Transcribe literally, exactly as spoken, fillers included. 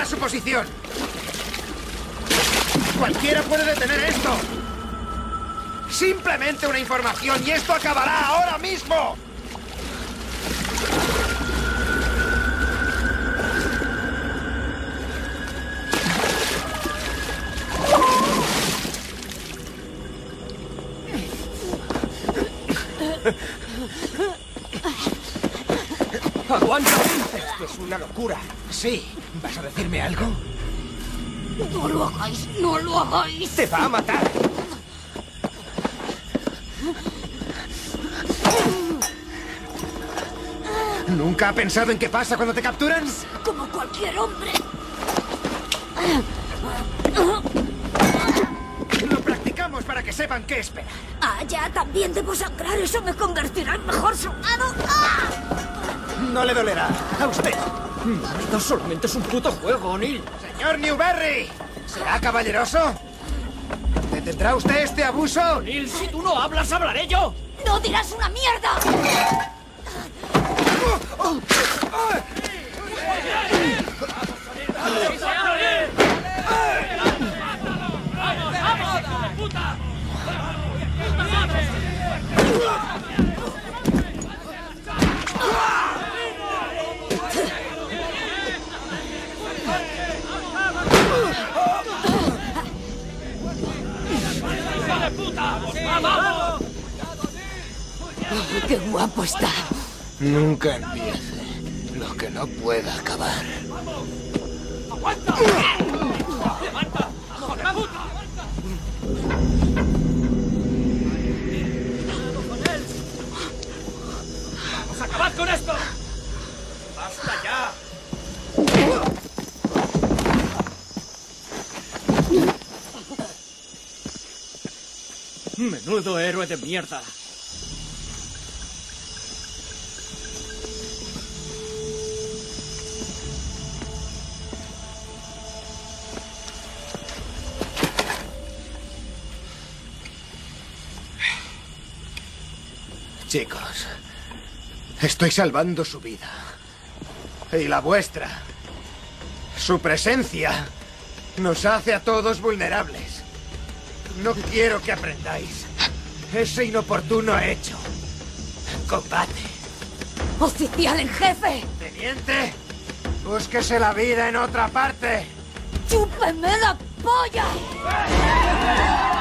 su posición! ¡Cualquiera puede detener esto! ¡Simplemente una información y esto acabará ahora mismo! ¡Aguanta! Esto es una locura. Sí. ¿Vas a decirme algo? No lo hagáis, no lo hagáis. ¡Te va a matar! ¿Nunca ha pensado en qué pasa cuando te capturan? Como cualquier hombre. Lo practicamos para que sepan qué esperar. Ah, ya, también debo sangrar. Eso me convertirá en mejor soldado. ¡Ah! No le dolerá. A usted. Esto solamente es un puto juego, O'Neill. Señor Newberry, ¿será caballeroso? ¿Detendrá usted este abuso? O'Neill, si tú no hablas, hablaré yo. ¡No dirás una mierda! ¡Qué guapo está! Nunca empiece lo que no pueda acabar. ¡Aguanta! ¡Levanta! ¡Joder, puta! ¡Vamos a acabar con esto! ¡Basta ya! ¡Menudo héroe de mierda! Chicos, estoy salvando su vida. Y la vuestra. Su presencia nos hace a todos vulnerables. No quiero que aprendáis ese inoportuno hecho. Combate. ¡Oficial en jefe! Teniente, búsquese la vida en otra parte. ¡Chúpeme la polla!